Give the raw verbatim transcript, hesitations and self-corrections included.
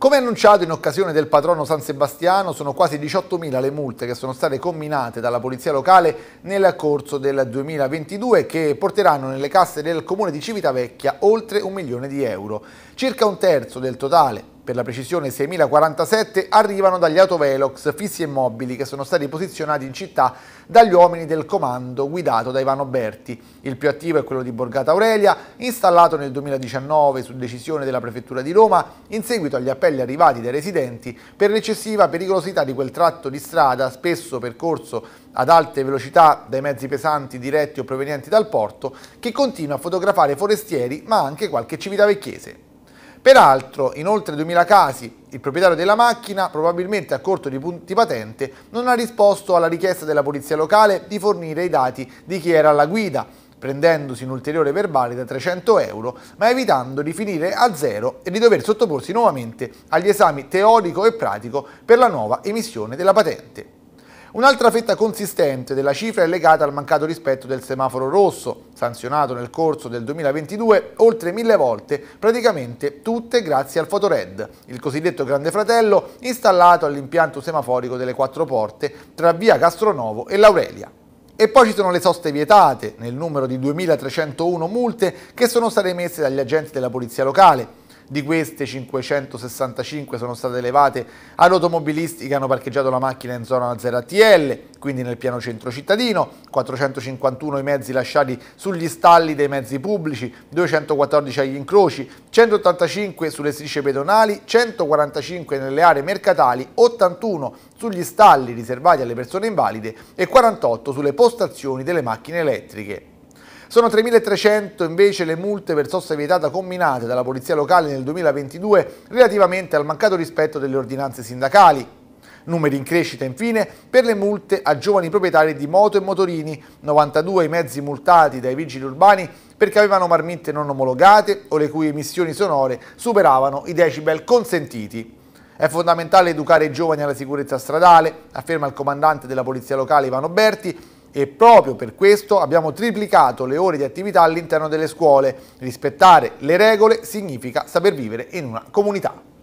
Come annunciato in occasione del patrono San Sebastiano, sono quasi diciottomila le multe che sono state comminate dalla Polizia Locale nel corso del duemilaventidue, che porteranno nelle casse del comune di Civitavecchia oltre un milione di euro. Circa un terzo del totale, per la precisione seimilaquarantasette, arrivano dagli autovelox fissi e mobili che sono stati posizionati in città dagli uomini del comando guidato da Ivano Berti. Il più attivo è quello di Borgata Aurelia, installato nel duemiladiciannove su decisione della Prefettura di Roma in seguito agli appelli arrivati dai residenti per l'eccessiva pericolosità di quel tratto di strada, spesso percorso ad alte velocità dai mezzi pesanti diretti o provenienti dal porto, che continua a fotografare forestieri ma anche qualche civitavecchiese. Peraltro, in oltre duemila casi, il proprietario della macchina, probabilmente a corto di punti patente, non ha risposto alla richiesta della Polizia Locale di fornire i dati di chi era alla guida, prendendosi un ulteriore verbale da trecento euro, ma evitando di finire a zero e di dover sottoporsi nuovamente agli esami teorico e pratico per la nuova emissione della patente. Un'altra fetta consistente della cifra è legata al mancato rispetto del semaforo rosso, sanzionato nel corso del duemilaventidue oltre mille volte, praticamente tutte grazie al Fotored, il cosiddetto Grande Fratello installato all'impianto semaforico delle Quattro Porte tra via Castronovo e l'Aurelia. E poi ci sono le soste vietate, nel numero di duemilatrecentouno multe che sono state emesse dagli agenti della Polizia Locale. Di queste cinquecentosessantacinque sono state elevate ad automobilisti che hanno parcheggiato la macchina in zona zero A T L, quindi nel piano centro cittadino, quattrocentocinquantuno i mezzi lasciati sugli stalli dei mezzi pubblici, duecentoquattordici agli incroci, centottantacinque sulle strisce pedonali, centoquarantacinque nelle aree mercatali, ottantuno sugli stalli riservati alle persone invalide e quarantotto sulle postazioni delle macchine elettriche. Sono tremilatrecento invece le multe per sosta vietata combinate dalla Polizia Locale nel duemilaventidue relativamente al mancato rispetto delle ordinanze sindacali. Numeri in crescita infine per le multe a giovani proprietari di moto e motorini, novantadue i mezzi multati dai vigili urbani perché avevano marmitte non omologate o le cui emissioni sonore superavano i decibel consentiti. È fondamentale educare i giovani alla sicurezza stradale, afferma il comandante della Polizia Locale Ivano Berti, e proprio per questo abbiamo triplicato le ore di attività all'interno delle scuole. Rispettare le regole significa saper vivere in una comunità.